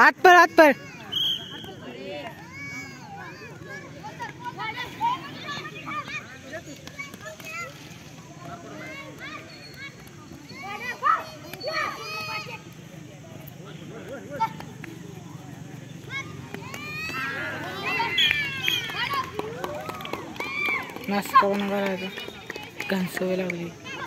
हाथ पर नाश्ता बनवायला घाण सवय लागली.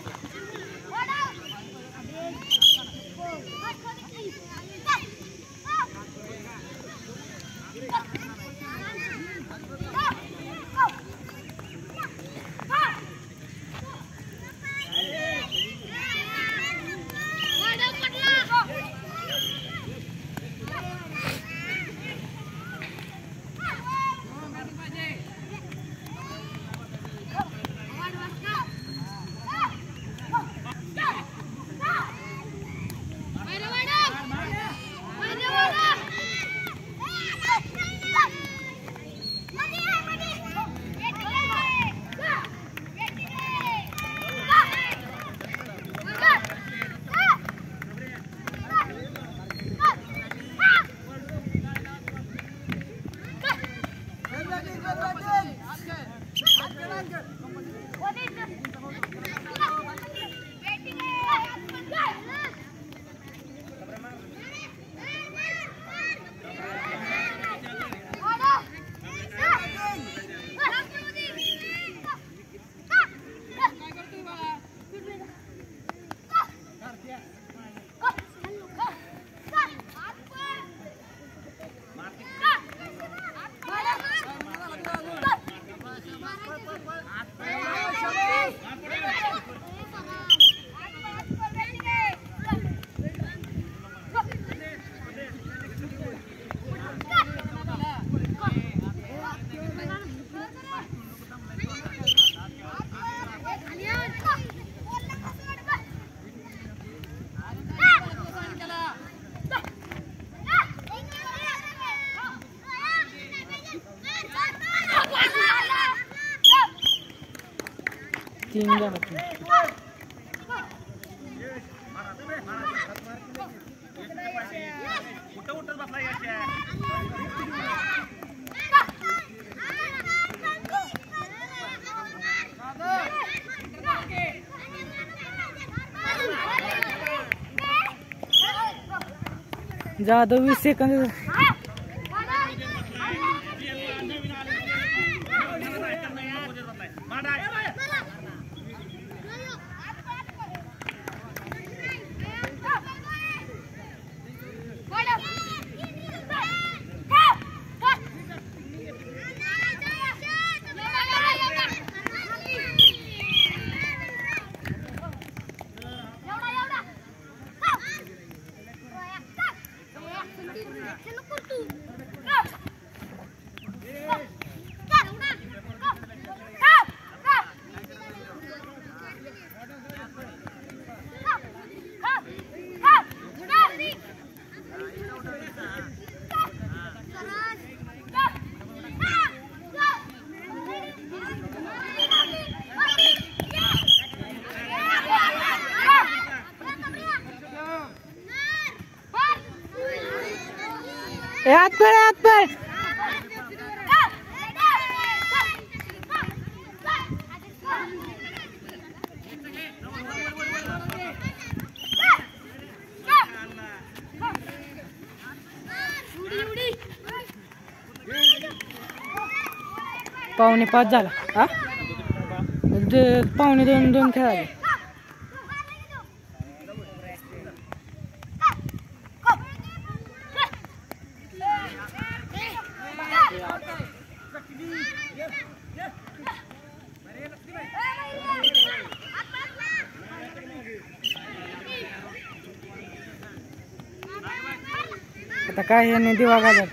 तीन जण जादव 20 सेकंद हाथ पर पावणे 5 झाला. हा पावणे 2 खेळाले. आता काय याने दिवा घालत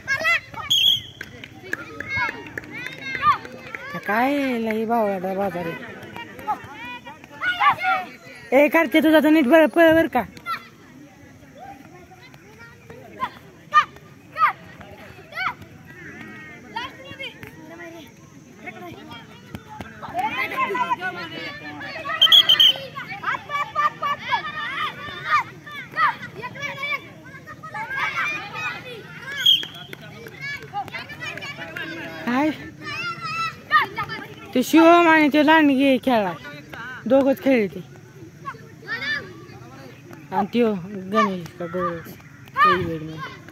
काय लई भावडा बाजार ए करते तुझा तर नीट बर का. ते शिवम आणि ते लांडगे खेळला दोघच खेळले ते आणि त्यो गणेश का गौरव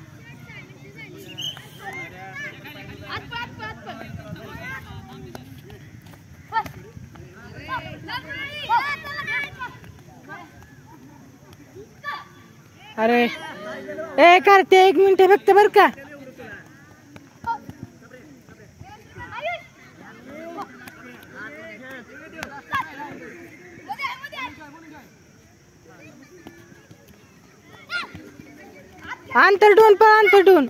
अरे ए करते 1 मिनिट फक्त बर का अंतर ठेवून पळ अंतर ठेवून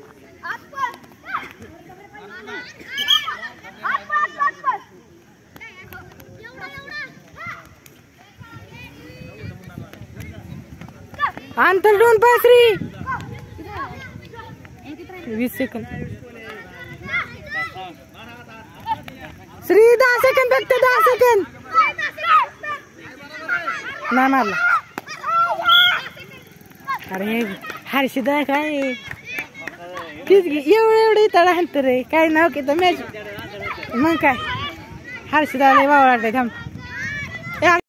अंतर ठेवून पळ श्री 20 सेकंद श्री 10 सेकंद फक्त 10 सेकंद नाही मारला अरे हर्षदा काय एवढं तळा हंतर रे काय नाव की तर मॅच मग काय हर्षदा लय वावळा थांब